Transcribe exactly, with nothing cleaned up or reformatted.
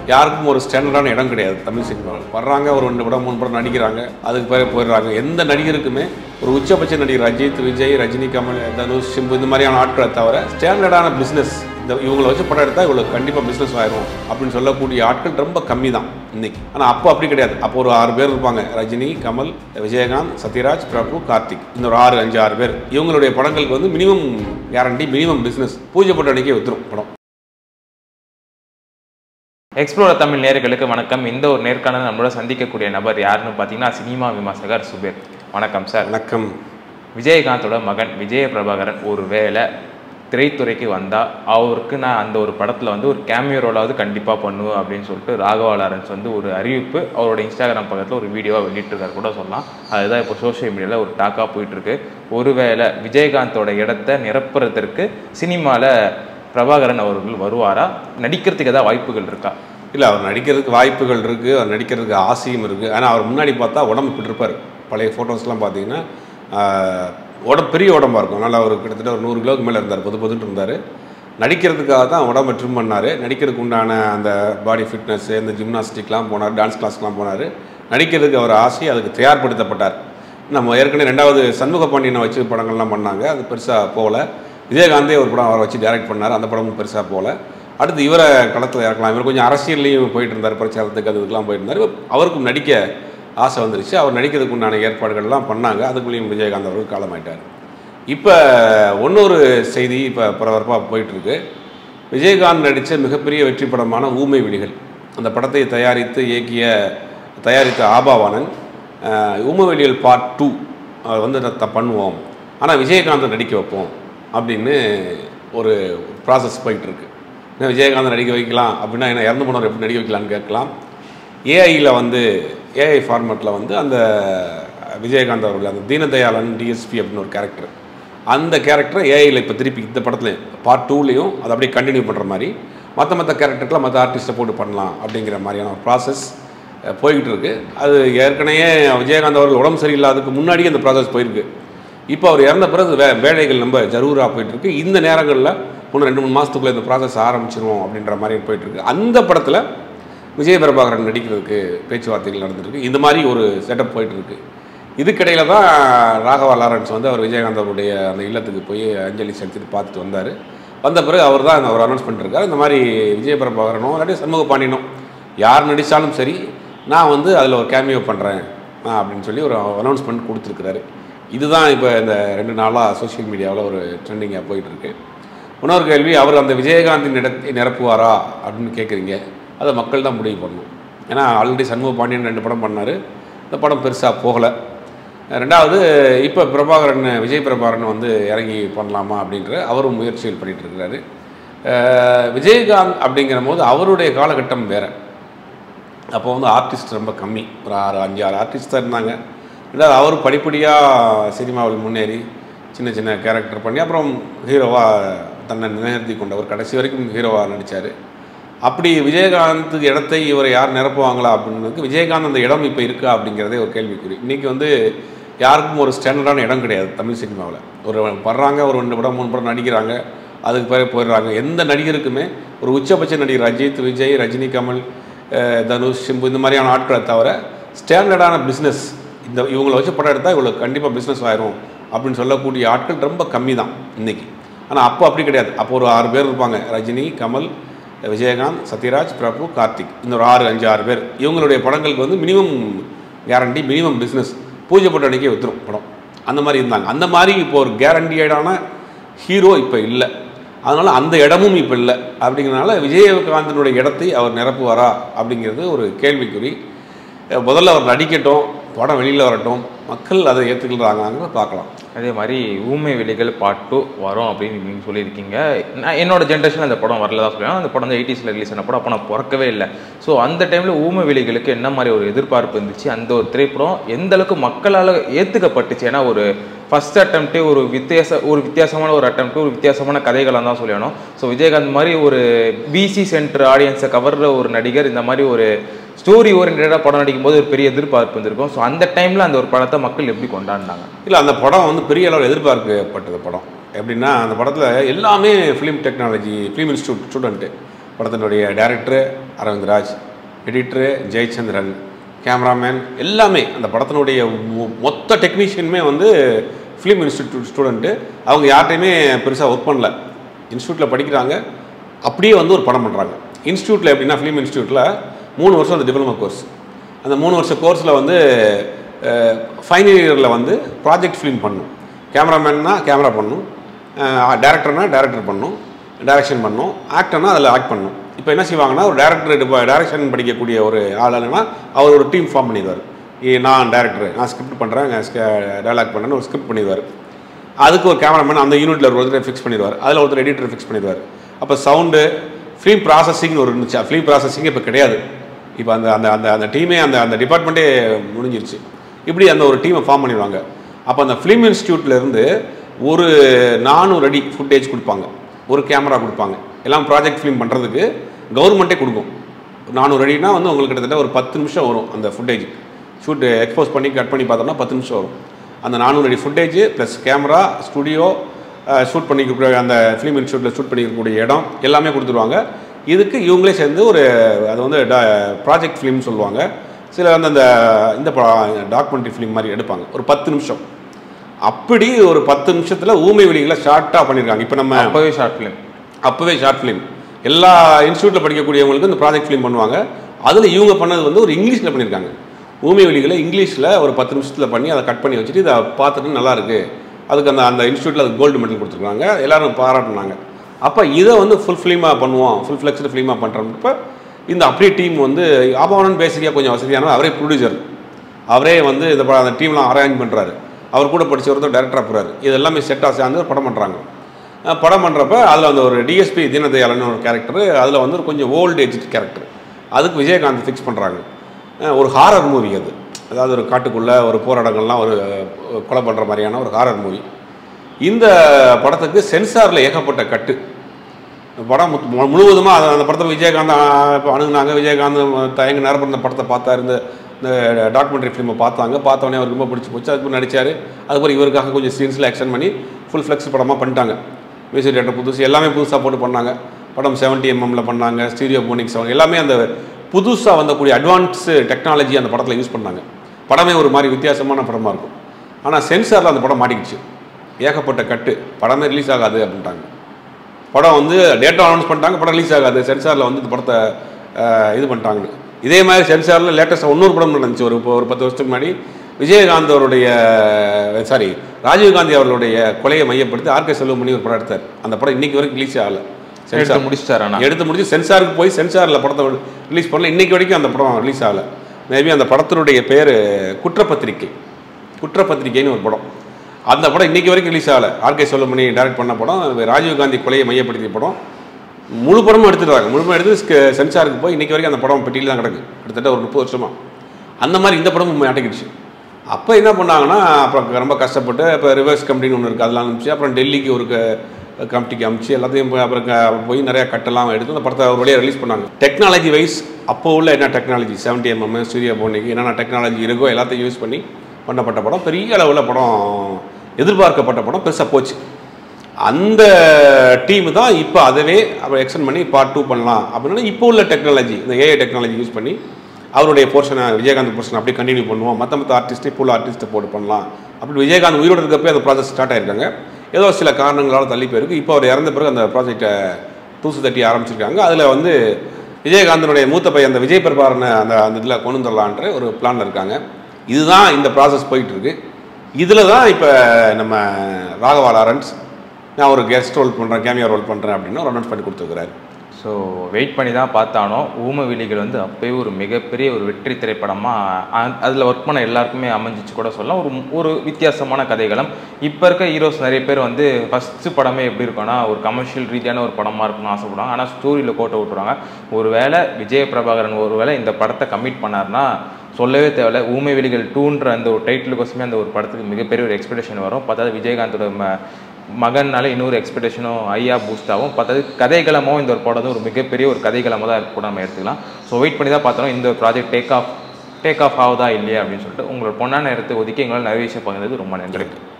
யாருக்கும் ஒரு ஸ்டாண்டர்டான இடம் கிடையாது தமிழ் சினிமாவில். வர்றாங்க, ஒரு ரெண்டு படம் மூணு படம் நடிக்கிறாங்க, அதுக்கு பிறகு போயிடுறாங்க. எந்த நடிகருக்குமே ஒரு உச்சபட்ச நடிகர் அஜித், விஜய், ரஜினி, கமல், தனுஷ், சிம்பு இந்த மாதிரியான ஆட்களை தவிர ஸ்டாண்டர்டான பிஸ்னஸ் இந்த இவங்களை வச்சு படம் எடுத்தால் இவ்வளோ கண்டிப்பாக பிஸ்னஸ் ஆயிரும் அப்படின்னு சொல்லக்கூடிய ஆட்கள் ரொம்ப கம்மி தான் இன்னைக்கு. ஆனால் அப்போ அப்படி கிடையாது. அப்போ ஒரு ஆறு பேர் இருப்பாங்க, ரஜினி, கமல், விஜயகாந்த், சத்யராஜ், பிரபு, கார்த்திக், இந்த ஒரு ஆறு அஞ்சு ஆறு பேர். இவங்களுடைய படங்களுக்கு வந்து மினிமம் கேரண்டி, மினிமம் பிஸ்னஸ், பூஜை போட்ட அன்றைக்கே வித்துரும் படம். எக்ஸ்ப்ளோரர் தமிழ் நேயர்களுக்கு வணக்கம். இந்த ஒரு நேர்காணல் நம்மளோட சந்திக்கக்கூடிய நபர் யாருன்னு பார்த்தீங்கன்னா சினிமா விமர்சகர் சுபேர். வணக்கம் சார். வணக்கம். விஜயகாந்தோட மகன் விஜய பிரபாகரன் ஒரு வேளை திரைத்துறைக்கு வந்தால் அவருக்கு நான் அந்த ஒரு படத்தில் வந்து ஒரு கேமியோ ரோலாவது கண்டிப்பாக பண்ணுவேன் அப்படின்னு சொல்லிட்டு ராகவா லாரன்ஸ் வந்து ஒரு அறிவிப்பு அவரோட இன்ஸ்டாகிராம் பக்கத்தில் ஒரு வீடியோவாக வெளியிட்டிருக்காரு கூட சொல்லலாம். அதுதான் இப்போ சோஷியல் மீடியாவில் ஒரு டாக்காக போயிட்டுருக்கு. ஒருவேளை விஜயகாந்தோட இடத்த நிரப்புறதற்கு சினிமாவில் பிரபாகரன் அவர்கள் வருவாரா? நடிக்கிறதுக்கு ஏதாவது வாய்ப்புகள் இருக்கா? இல்லை, அவர் நடிக்கிறதுக்கு வாய்ப்புகள் இருக்குது, அவர் நடிக்கிறதுக்கு ஆசையும் இருக்குது. ஆனால் அவர் முன்னாடி பார்த்தா உடம்பு இப்படி இருப்பார். பழைய ஃபோட்டோஸ்லாம் பார்த்தீங்கன்னா உடம்பு பெரிய உடம்பாக இருக்கும். நல்லா ஒரு கிட்டத்தட்ட ஒரு நூறு கிலோவுக்கு மேலே இருந்தார், பொது பொதுன்னு இருந்தார். நடிக்கிறதுக்காக தான் உடம்பை ட்ரிம் பண்ணார். நடிக்கிறதுக்கு உண்டான அந்த பாடி ஃபிட்னஸ்ஸு, இந்த ஜிம்னாஸ்டிக்லாம் போனார், டான்ஸ் கிளாஸ்லாம் போனார். நடிக்கிறதுக்கு அவர் ஆசை, அதுக்கு தயார்படுத்தப்பட்டார். நம்ம ஏற்கனவே ரெண்டாவது சண்முக பாண்டியனை வச்சு படங்கள்லாம் பண்ணாங்க, அது பெருசாக போகல. விஜயகாந்தே ஒரு படம் அவரை வச்சு டைரக்ட் பண்ணார், அந்த படமும் பெருசாக போகல. அடுத்து இவரை களத்தில் இறக்கலாம். இவர் கொஞ்சம் அரசியல்லையும் போயிட்டு இருந்தார், பிரச்சாரத்துக்கு அதுக்கெல்லாம் போயிட்டு இருந்தார். அவருக்கும் நடிக்க ஆசை வந்துருச்சு. அவர் நடிக்கிறதுக்கு உண்டான ஏற்பாடுகள்லாம் பண்ணாங்க. அதுக்குள்ளேயும் விஜயகாந்த் அவர்கள் காலமாயிட்டார். இப்போ இன்னொரு செய்தி இப்போ பரபரப்பாக போயிட்டுருக்கு. விஜயகாந்த் நடித்த மிகப்பெரிய வெற்றி படமான ஊமை விழிகள், அந்த படத்தை தயாரித்து இயக்கிய தயாரித்த ஆபாவானன் ஊமை விழிகள் பார்ட் டூ வந்து த பண்ணுவோம், ஆனால் விஜயகாந்தை நடிக்க வைப்போம் அப்படின்னு ஒரு ப்ராசஸ் போயிட்டுருக்கு. ஏன்னா விஜயகாந்த் நடிக்க வைக்கலாம் அப்படின்னா என்ன, இறந்து போனவர் எப்படி நடிக்க வைக்கலான்னு கேட்கலாம். ஏஐயில் வந்து ஏஐ ஃபார்மேட்டில் வந்து அந்த விஜயகாந்த் அவர்கள் அந்த தீனதயாளன் டிஎஸ்பி அப்படின்னு ஒரு கேரக்டர், அந்த கேரக்டரை ஏஐயில் இப்போ திருப்பி இந்த படத்தில் பார்ட் டூலேயும் அதை அப்படியே கண்டினியூ பண்ணுற மாதிரி மற்ற மற்ற கேரக்டருக்குலாம் மற்ற ஆர்டிஸ்ட்டை போட்டு பண்ணலாம் அப்படிங்கிற மாதிரியான ஒரு ப்ராசஸ் போய்கிட்டு இருக்குது. அது ஏற்கனவே விஜயகாந்த் அவர்கள் உடம்பு சரியில்லாததுக்கு முன்னாடியே அந்த ப்ராசஸ் போயிருக்கு. இப்போ அவர் இறந்த பிறகு வே வேலைகள் நம்ம ஜரூராக போயிட்டுருக்கு. இந்த நேரங்களில் இன்னும் ரெண்டு மூணு மாதத்துக்குள்ளே இந்த ப்ராசஸ் ஆரம்பிச்சிருவோம் அப்படின்ற மாதிரி போயிட்டுருக்கு. அந்த படத்தில் விஜய பிரபாகரன் நடிக்கிறதுக்கு பேச்சுவார்த்தைகள் நடந்துருக்கு. இந்த மாதிரி ஒரு செட்டப் போயிட்டுருக்கு. இதுக்கிடையில் தான் ராகவா லாரன்ஸ் வந்து அவர் விஜயகாந்த் அவருடைய அந்த இல்லத்துக்கு போய் அஞ்சலி செலுத்திட்டு பார்த்துட்டு வந்தார். வந்த பிறகு அவர் தான் அவர் அனௌன்ஸ் பண்ணிருக்காரு, இந்த மாதிரி விஜய பிரபாகரனும் இல்லாட்டி சண்முக பாண்டியனும் யார் நடித்தாலும் சரி நான் வந்து அதில் ஒரு கேமியோ பண்ணுறேன் அப்படின்னு சொல்லி ஒரு அனௌன்ஸ்மெண்ட் கொடுத்துருக்குறாரு. இதுதான் இப்போ இந்த ரெண்டு நாளாக சோஷியல் மீடியாவில் ஒரு ட்ரெண்டிங்காக போயிட்டுருக்கு. இன்னொரு கேள்வி, அவர் அந்த விஜயகாந்தின் இடத்தை நிரப்புவாரா அப்படின்னு கேட்குறீங்க. அதை மக்கள் தான் முடிவு பண்ணணும். ஏன்னா ஆல்ரெடி சண்முக பாண்டியன் ரெண்டு படம் பண்ணார், இந்த படம் பெருசாக போகலை. ரெண்டாவது இப்போ பிரபாகரன் விஜய் பிரபாகரன் வந்து இறங்கி பண்ணலாமா அப்படின்ற அவரும் முயற்சிகள் பண்ணிகிட்ருக்கிறாரு. விஜயகாந்த் அப்படிங்கிற போது அவருடைய காலகட்டம் வேறு. அப்போ வந்து ஆர்டிஸ்ட் ரொம்ப கம்மி, ஒரு ஆறு அஞ்சு ஆறு ஆர்டிஸ்ட் தான் இருந்தாங்க. ரெண்டாவது அவர் படிப்படியாக சினிமாவில் முன்னேறி சின்ன சின்ன கேரக்டர் பண்ணி அப்புறம் ஹீரோவாக தன்னை நிலைநிறுத்தி கொண்டவர் கடைசி வரைக்கும் ஹீரோவாக நடித்தார். அப்படி விஜயகாந்துக்கு இடத்தை இவரை யார் நிரப்புவாங்களா அப்படின்னுக்கு விஜயகாந்த் அந்த இடம் இப்போ இருக்கா அப்படிங்கிறதே ஒரு கேள்விக்குறி. இன்றைக்கி வந்து யாருக்கும் ஒரு ஸ்டாண்டர்டான இடம் கிடையாது தமிழ் சினிமாவில். ஒரு வர்றாங்க, ஒரு ரெண்டு படம் மூணு படம் நடிக்கிறாங்க, அதுக்கு பிறகு போயிடுறாங்க. எந்த நடிகருக்குமே ஒரு உச்சபட்ச நடிகர் அஜித், விஜய், ரஜினி, கமல், தனுஷ், சிம்பு இந்த மாதிரியான ஆட்களை தவிர ஸ்டாண்டர்டான பிஸ்னஸ் இந்த இவங்களை வச்சு படம் எடுத்தால் இவ்வளோ கண்டிப்பாக பிஸ்னஸ் ஆயிரும் அப்படின்னு சொல்லக்கூடிய ஆட்கள் ரொம்ப கம்மி தான் இன்றைக்கி. ஆனால் அப்போ அப்படி கிடையாது. அப்போ ஒரு ஆறு பேர் இருப்பாங்க, ரஜினி, கமல், விஜயகாந்த், சத்யராஜ், பிரபு, கார்த்திக், இந்த ஒரு ஆறு அஞ்சு ஆறு பேர். இவங்களுடைய படங்களுக்கு வந்து மினிமம் கேரண்டி, மினிமம் பிஸ்னஸ், பூஜை போட்ட அன்றைக்கே வித்துரும் படம். அந்த மாதிரி இருந்தாங்க. அந்த மாதிரி இப்போ ஒரு கேரண்டியடான ஹீரோ இப்போ இல்லை. அதனால் அந்த இடமும் இப்போ இல்லை. அப்படிங்கிறனால விஜயகாந்தனுடைய இடத்தை அவர் நிரப்புவாரா அப்படிங்கிறது ஒரு கேள்விக்குறி. முதல்ல அவர் நடிக்கட்டும், படம் வெளியில் வரட்டும், மக்கள் அதை ஏற்றுக்கிறாங்க பார்க்கலாம். அதே மாதிரி ஊமை விழிகள் பார்ட் டூ வரும் அப்படின்னு நீங்கள் சொல்லியிருக்கீங்க. நான் என்னோட ஜென்ரேஷன் அந்த படம் வரல தான் சொல்லுவேன். அந்த படம் வந்து எயிட்டிஸில் ரிலீஸ் ஆன படம், அப்போ நான் பிறக்கவே இல்லை. ஸோ அந்த டைமில் ஊமை விழிகளுக்கு என்ன மாதிரி ஒரு எதிர்பார்ப்பு இருந்துச்சு, அந்த ஒரு திரைப்படம் எந்த அளவுக்கு மக்களால் ஏற்றுக்கப்பட்டுச்சு? ஏன்னா ஒரு ஃபஸ்ட் அட்டம்ப்டே ஒரு வித்தியாச ஒரு வித்தியாசமான ஒரு அட்டம்ப்ட்டு, ஒரு வித்தியாசமான கதைகளாக தான் சொல்லணும். ஸோ விஜயகாந்த் மாதிரி ஒரு பிசி சென்டர் ஆடியன்ஸை கவர்ற ஒரு நடிகர் இந்த மாதிரி ஒரு ஸ்டோரி ஓரியன்டாக படம் நடிக்கும் போது ஒரு பெரிய எதிர்பார்ப்பு இருந்திருக்கும். ஸோ அந்த டைமில் அந்த ஒரு படத்தை மக்கள் எப்படி கொண்டாடினாங்க? இல்லை, அந்த படம் வந்து பெரிய அளவில் எதிர்பார்க்கப்பட்டது படம். எப்படின்னா அந்த படத்தில் எல்லாமே film technology, film institute student, படத்தினுடைய director Aravindraj, editor Jayachandran, cameraman எல்லாமே அந்த படத்தினுடைய மொத்த டெக்னீஷியனுமே வந்து ஃபிலிம் இன்ஸ்டியூட் ஸ்டூடெண்ட்டு. அவங்க யார்கிட்டையுமே பெருசாக ஒர்க் பண்ணல, இன்ஸ்டியூட்டில் படிக்கிறாங்க, அப்படியே வந்து ஒரு படம் பண்ணுறாங்க. இன்ஸ்டியூட்டில் எப்படின்னா ஃபிலிம் இன்ஸ்டியூட்டில் மூணு வருஷம் அந்த டிப்ளமோ கோர்ஸ். அந்த மூணு வருஷம் கோர்ஸில் வந்து ஃபைனல் இயரில் வந்து ப்ராஜெக்ட் ஃபிலிம் பண்ணணும். கேமராமேன்னா கேமரா பண்ணணும், டேரக்டர்னா டேரக்டர் பண்ணணும், டைரக்ஷன் பண்ணணும், ஆக்டர்னா அதில் ஆக்ட் பண்ணணும். இப்போ என்ன செய்வாங்கன்னா ஒரு டேரக்டர் இப்போ டைரக்ஷன் படிக்கக்கூடிய ஒரு ஆள் இல்லைன்னா அவர் ஒரு டீம் ஃபார்ம் பண்ணிடுவார். நான் டேரக்டர், நான் ஸ்கிரிப்ட் பண்ணுறேன், டைலாக் பண்ணுறேன்னு ஒரு ஸ்கிரிப்ட் பண்ணிடுவார். அதுக்கு ஒரு கேமராமேன் அந்த யூனிட்டில் ஒரு ஒருத்தர் ஃபிக்ஸ் பண்ணிடுவார், அதில் ஒருத்தர் எடிட்டர் ஃபிக்ஸ் பண்ணிடுவார். அப்போ சவுண்டு ஃபிலிம் ப்ராசஸிங்னு ஒரு இருந்துச்சு. ஃபிலிம் ப்ராசஸிங் இப்போ கிடையாது. இப்போ அந்த அந்த அந்த அந்த டீமே அந்த அந்த டிபார்ட்மெண்ட்டே முடிஞ்சிருச்சு. இப்படி அந்த ஒரு டீமை ஃபார்ம் பண்ணிடுவாங்க. அப்போ அந்த ஃபிலிம் இன்ஸ்டியூட்லேருந்து ஒரு நானூறு அடி ஃபுட்டேஜ் கொடுப்பாங்க, ஒரு கேமரா கொடுப்பாங்க. எல்லாம் ப்ராஜெக்ட் ஃபிலிம் பண்ணுறதுக்கு கவர்மெண்ட்டே கொடுக்கும். நானூறு அடினா வந்து உங்களுக்கு கிட்டத்தட்ட ஒரு பத்து நிமிஷம் வரும் அந்த ஃபுட்டேஜ். ஷூட் எக்ஸ்போஸ் பண்ணி கட் பண்ணி பார்த்தோம்னா பத்து நிமிஷம் வரும். அந்த நானூறு அடி footage plus camera, studio, shoot பண்ணிக்கக்கூடிய அந்த ஃபிலிம் இன்ஸ்டியூட்டில் ஷூட் பண்ணிக்கக்கூடிய இடம் எல்லாமே கொடுத்துருவாங்க. இதுக்கு இவங்களே சேர்ந்து ஒரு அது வந்து ப்ராஜெக்ட் ஃபிலிம் சொல்லுவாங்க. சில வந்து அந்த இந்த டாக்குமெண்ட்ரி ஃபிலிம் மாதிரி எடுப்பாங்க ஒரு பத்து நிமிஷம். அப்படி ஒரு பத்து நிமிஷத்தில் ஊமை வெளிகளை ஷார்ட்டாக பண்ணியிருக்காங்க. இப்போ நம்ம அப்போவே ஷார்ட் ஃபிலிம் அப்போவே ஷார்ட் ஃபிலிம் எல்லா இன்ஸ்டியூட்டில் படிக்கக்கூடியவங்களுக்கு இந்த ப்ராஜெக்ட் ஃபிலிம் பண்ணுவாங்க. அதில் இவங்க பண்ணது வந்து ஒரு இங்கிலீஷில் பண்ணியிருக்காங்க. ஊமை வெளிகளை இங்கிலீஷில் ஒரு பத்து நிமிஷத்தில் பண்ணி அதை கட் பண்ணி வச்சுட்டு இதை பார்த்துட்டு நல்லாயிருக்கு, அதுக்கு அந்த அந்த இன்ஸ்டியூட்டில் அது கோல்டு மெடல் கொடுத்துருக்காங்க, எல்லோரும் பாராட்டினாங்க. அப்போ இதை வந்து ஃபுல் ஃபிலிமாக பண்ணுவோம், ஃபுல் ஃப்ளெக்ஸ்டு ஃபிலிமாக பண்ணுறப்ப இந்த அப்படியே டீம் வந்து ஆபவனன் பேசிக்காக கொஞ்சம் வசதியான அவரே ப்ரொடியூசர், அவரே வந்து இந்த அந்த டீம்லாம் அரேஞ்ச் பண்ணுறாரு. அவர் கூட படித்த ஒருத்தர் டேரக்டராக போகிறாரு. இது எல்லாமே செட்டாக சேர்ந்து படம் பண்ணுறாங்க. படம் பண்ணுறப்ப அதில் அந்த ஒரு டிஎஸ்பி தீனதயாளன் ஒரு கேரக்டர், அதில் வந்து கொஞ்சம் ஓல்டு ஏஜ் கேரக்டர், அதுக்கு விஜயகாந்த் ஃபிக்ஸ் பண்ணுறாங்க. ஒரு ஹாரர் மூவி அது, அதாவது ஒரு காட்டுக்குள்ளே ஒரு போராட்டங்கள்லாம் ஒரு கொலை பண்ணுற மாதிரியான ஒரு ஹாரர் மூவி. இந்த படத்துக்கு சென்சாரில் ஏகப்பட்ட கட்டு. படம் முழுவதுமாக அந்த படத்தில் விஜயகாந்த் அணுகுனாங்க. விஜயகாந்த் தயங்க நேரம் இந்த படத்தை பார்த்தாரு, இந்த இந்த டாக்குமெண்ட்ரி ஃபிலிமை பார்த்தாங்க. பார்த்தோன்னே அவருக்கு ரொம்ப பிடிச்சி போச்சு. அதுக்கு நடித்தார். அதுக்கப்புறம் இவருக்காக கொஞ்சம் சீன்ஸில் ஆக்ஷன் பண்ணி ஃபுல் ஃப்ளெக்ஸ் படமாக பண்ணிட்டாங்க. மியூசிக் டேரக்டர் புதுசு எல்லாமே புதுசாக போட்டு பண்ணாங்க. படம் செவன்ட்டி எம்எம்ல பண்ணாங்க, ஸ்டீரியோ போனிக் சவுண்ட் எல்லாமே அந்த புதுசாக வந்தக்கூடிய அட்வான்ஸு டெக்னாலஜி அந்த படத்தில் யூஸ் பண்ணாங்க. படமே ஒரு மாதிரி வித்தியாசமான படமாக இருக்கும். ஆனால் சென்சாரில் அந்த படம் மாட்டிக்கிச்சு, ஏகப்பட்ட கட்டு, படமே ரிலீஸ் ஆகாது அப்படின்ட்டாங்க. படம் வந்து டேட்டா அனௌன்ஸ் பண்ணிட்டாங்க, படம் ரிலீஸ் ஆகாது, சென்சாரில் வந்து இந்த படத்தை இது பண்ணிட்டாங்கன்னு. இதே மாதிரி சென்சாரில் லேட்டஸ்ட்டாக இன்னொரு படம் நடந்துச்சு ஒரு ஒரு பத்து வருஷத்துக்கு முன்னாடி. விஜயகாந்த் அவருடைய சாரி ராஜீவ்காந்தி அவர்களுடைய கொலையை மையப்படுத்தி ஆர்கே செல்வமணி ஒரு படம் எடுத்தார். அந்த படம் இன்னைக்கு வரைக்கும் ரிலீஸ் ஆகலை. சென்சார் முடிச்சிட்டாரு, எடுத்து முடிச்சு சென்சாருக்கு போய் சென்சாரில் படத்தை ரிலீஸ் பண்ணல. இன்றைக்கி வரைக்கும் அந்த படம் ரிலீஸ் ஆகலை. மேபி அந்த படத்தினுடைய பேர் குற்றப்பத்திரிகை, குற்றப்பத்திரிகைன்னு ஒரு படம். அந்த படம் இன்றைக்கி வரைக்கும் ரிலீஸ் ஆகலை. ஆர்கே செல்வமணி டைரக்ட் பண்ண படம், ராஜீவ்காந்தி கொலையை மையப்படுத்திய படம். முழு படமும் எடுத்துட்டாங்க. முழு படம் எடுத்து சென்சாருக்கு போய் இன்றைக்கி வரைக்கும் அந்த படம் பெட்டியில் தான் கிடக்கு, கிட்டத்தட்ட ஒரு முப்பது வருஷமாக. அந்த மாதிரி இந்த படமும் மாட்டிக்கிடுச்சு. அப்போ என்ன பண்ணாங்கன்னா அப்புறம் ரொம்ப கஷ்டப்பட்டு இப்போ ரிவர்ஸ் கமிட்டின்னு ஒன்று இருக்குது, அதெல்லாம் அனுப்பிச்சு அப்புறம் டெல்லிக்கு ஒரு கமிட்டிக்கு அனுப்பிச்சு எல்லாத்தையும் அப்புறம் போய் நிறையா கட்டெல்லாம் எடுத்து அந்த படத்தை ஒரு வழியாக ரிலீஸ் பண்ணாங்க. டெக்னாலஜி வைஸ் அப்போ உள்ள என்ன டெக்னாலஜி செவன்ட்டி எம்எம் ஸ்டூடியோ போனிக்கு என்னென்ன டெக்னாலஜி இருக்கோ எல்லாத்தையும் யூஸ் பண்ணி பண்ணப்பட்ட படம். பெரிய அளவில் படம், எதிர்பார்க்கப்பட்ட படம், பெருசாக போச்சு. அந்த டீமு தான் இப்போ அதவே அப்புறம் எக்ஸ்டெண்ட் பண்ணி பார்ட் டூ பண்ணலாம் அப்படின்னா இப்போ உள்ள டெக்னாலஜி, இந்த ஏஐ டெக்னாலஜி யூஸ் பண்ணி அவருடைய போர்ஷனை விஜயகாந்த் போர்ஷன் அப்படியே கண்டினியூ பண்ணுவோம், மற்ற மற்ற ஆர்டிஸ்ட்டு இப்போ உள்ள ஆர்டிஸ்ட்டை போட்டு பண்ணலாம் அப்படி விஜயகாந்த் உயிரோடு இருக்கப்போ அந்த ப்ராஜெக்ட் ஸ்டார்ட் ஆகிருக்காங்க. ஏதோ சில காரணங்களால் தள்ளி போயிருக்கு. இப்போ அவர் இறந்த பிறகு அந்த ப்ராஜெக்டை தூசு தட்டி ஆரம்பிச்சிருக்காங்க. அதில் வந்து விஜயகாந்தனுடைய மூத்த பையன் அந்த விஜய் பிரபாரனை அந்த அந்த இதில் கொண்டு வந்துடலான்ற ஒரு பிளானில் இருக்காங்க. இதுதான் இந்த ப்ராசஸ் போயிட்டுருக்கு. இதில் தான் இப்போ நம்ம ராகவா லாரன்ஸ் நான் ஒரு கெஸ்ட் ரோல் பண்ணுறேன், கேமியா ரோல் பண்ணுறேன் அப்படின்னு ஒரு அனௌன்ஸ் பண்ணி கொடுத்துருக்கிறாரு. ஸோ வெயிட் பண்ணி தான் பார்த்தானோ ஊமை விழிகள் வந்து அப்போயே ஒரு மிகப்பெரிய ஒரு வெற்றி திரைப்படமாக அதில் ஒர்க் பண்ண எல்லாருக்குமே அமைஞ்சிச்சு கூட சொல்லலாம். ஒரு ஒரு வித்தியாசமான கதைகளும். இப்போ இருக்க ஹீரோஸ் நிறைய பேர் வந்து ஃபஸ்ட்டு படமே எப்படி இருக்கும்னா ஒரு கமர்ஷியல் ரீதியான ஒரு படமாக இருக்கணும்னு ஆசைப்படுவாங்க. ஆனால் ஸ்டோரியில் கோட்டை விட்டுருவாங்க. ஒரு வேளை விஜய பிரபாகரன் ஒரு வேளை இந்த படத்தை கமிட் பண்ணார்னா சொல்லவே தேவையில்லை. ஊமை விழிகள் டூன்ற அந்த ஒரு டைட்டிலுக்கோசமே அந்த ஒரு படத்துக்கு மிகப்பெரிய ஒரு எக்ஸ்பெக்டேஷன் வரும். பார்த்தா விஜயகாந்தோட ம மகன்னால இன்னொரு எக்ஸ்பெக்டேஷனும் ஐயா பூஸ்ட் ஆகும். பார்த்தது கதைகளமோ இந்த ஒரு படம் ஒரு மிகப்பெரிய ஒரு கதைகளமாக தான் கூட நம்ம எடுத்துக்கலாம். ஸோ வெயிட் பண்ணி தான் பார்த்தோம் இந்த project take off take off ஆகுதா இல்லையா அப்படின்னு சொல்லிட்டு. உங்களோட பொண்ணான நேரத்தை ஒதுக்கி எங்களால் நிறைய விஷயம் பகிர்ந்தது ரொம்ப நன்றி.